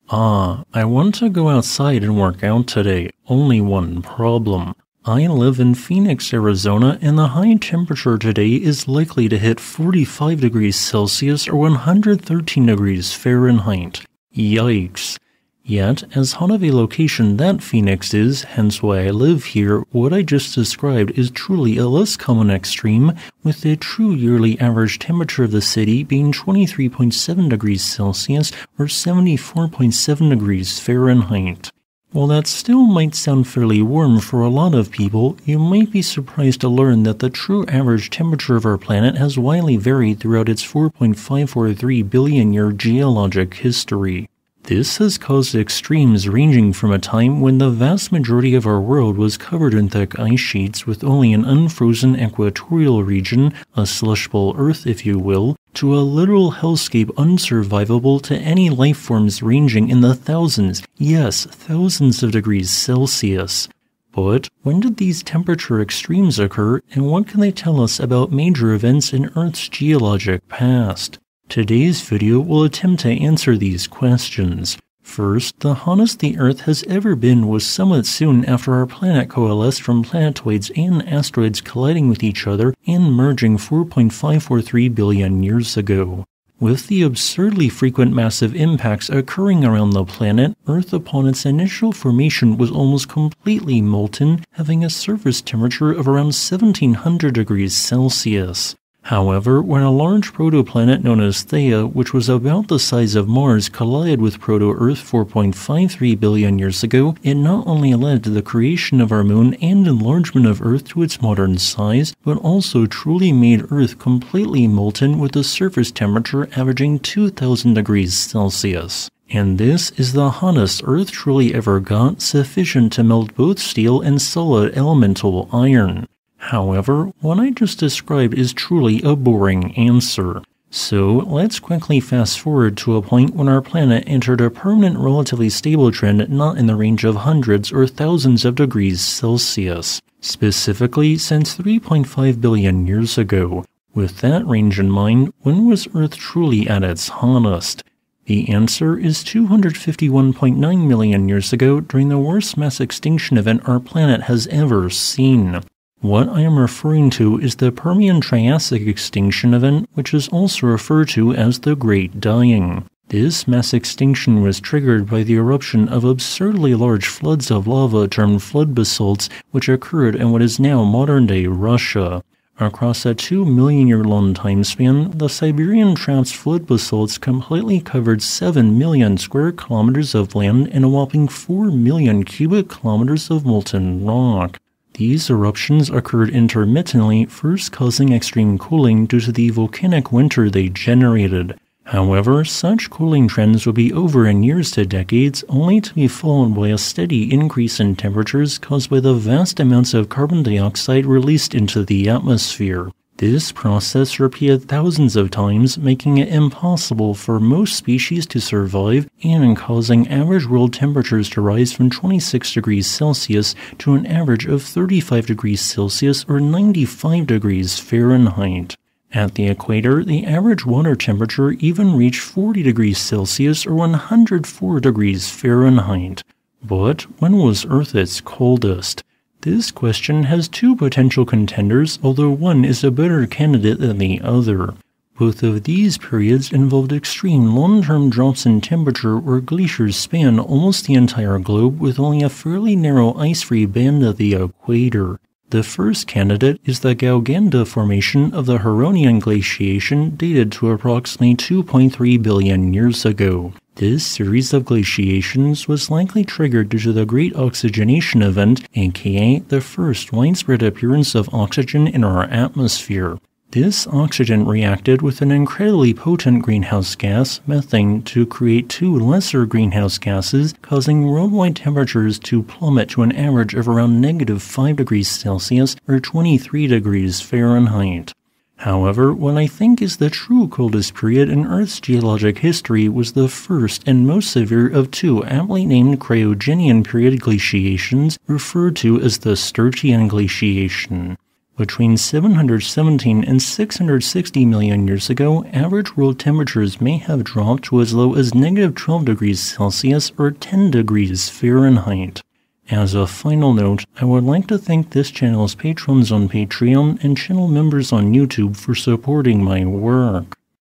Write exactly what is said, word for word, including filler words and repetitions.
Ah, I want to go outside and work out today. Only one problem. I live in Phoenix, Arizona, and the high temperature today is likely to hit forty-five degrees Celsius or one hundred thirteen degrees Fahrenheit. Yikes. Yet, as hot of a location that Phoenix is, hence why I live here, what I just described is truly a less common extreme, with the true yearly average temperature of the city being twenty-three point seven degrees Celsius or seventy-four point seven degrees Fahrenheit. While that still might sound fairly warm for a lot of people, you might be surprised to learn that the true average temperature of our planet has widely varied throughout its four point five four three billion year geologic history. This has caused extremes ranging from a time when the vast majority of our world was covered in thick ice sheets with only an unfrozen equatorial region, a slush bowl Earth if you will, to a literal hellscape unsurvivable to any life forms ranging in the thousands, yes, thousands of degrees Celsius. But when did these temperature extremes occur, and what can they tell us about major events in Earth's geologic past? Today's video will attempt to answer these questions. First, the hottest the Earth has ever been was somewhat soon after our planet coalesced from planetoids and asteroids colliding with each other and merging four point five four three billion years ago. With the absurdly frequent massive impacts occurring around the planet, Earth upon its initial formation was almost completely molten, having a surface temperature of around seventeen hundred degrees Celsius. However, when a large protoplanet known as Theia, which was about the size of Mars, collided with proto-Earth four point five three billion years ago, it not only led to the creation of our moon and enlargement of Earth to its modern size, but also truly made Earth completely molten with a surface temperature averaging two thousand degrees Celsius. And this is the hottest Earth truly ever got, sufficient to melt both steel and solid elemental iron. However, what I just described is truly a boring answer. So, let's quickly fast forward to a point when our planet entered a permanent relatively stable trend not in the range of hundreds or thousands of degrees Celsius, specifically since three point five billion years ago. With that range in mind, when was Earth truly at its hottest? The answer is two hundred fifty-one point nine million years ago during the worst mass extinction event our planet has ever seen. What I am referring to is the Permian-Triassic Extinction event, which is also referred to as the Great Dying. This mass extinction was triggered by the eruption of absurdly large floods of lava termed flood basalts, which occurred in what is now modern-day Russia. Across a two million year long time span, the Siberian Traps flood basalts completely covered seven million square kilometers of land and a whopping four million cubic kilometers of molten rock. These eruptions occurred intermittently, first causing extreme cooling due to the volcanic winter they generated. However, such cooling trends would be over in years to decades, only to be followed by a steady increase in temperatures caused by the vast amounts of carbon dioxide released into the atmosphere. This process repeated thousands of times, making it impossible for most species to survive and causing average world temperatures to rise from twenty-six degrees Celsius to an average of thirty-five degrees Celsius or ninety-five degrees Fahrenheit. At the equator, the average water temperature even reached forty degrees Celsius or one hundred four degrees Fahrenheit. But when was Earth its coldest? This question has two potential contenders, although one is a better candidate than the other. Both of these periods involved extreme long-term drops in temperature where glaciers span almost the entire globe with only a fairly narrow ice-free band at the equator. The first candidate is the Gauganda Formation of the Huronian glaciation dated to approximately two point three billion years ago. This series of glaciations was likely triggered due to the Great Oxygenation Event, aka the first widespread appearance of oxygen in our atmosphere. This oxygen reacted with an incredibly potent greenhouse gas, methane, to create two lesser greenhouse gases, causing worldwide temperatures to plummet to an average of around negative five degrees Celsius or twenty-three degrees Fahrenheit. However, what I think is the true coldest period in Earth's geologic history was the first and most severe of two aptly named Cryogenian Period glaciations, referred to as the Sturgeon glaciation. Between seven hundred seventeen and six hundred sixty million years ago, average world temperatures may have dropped to as low as negative twelve degrees Celsius or ten degrees Fahrenheit. As a final note, I would like to thank this channel's patrons on Patreon and channel members on YouTube for supporting my work.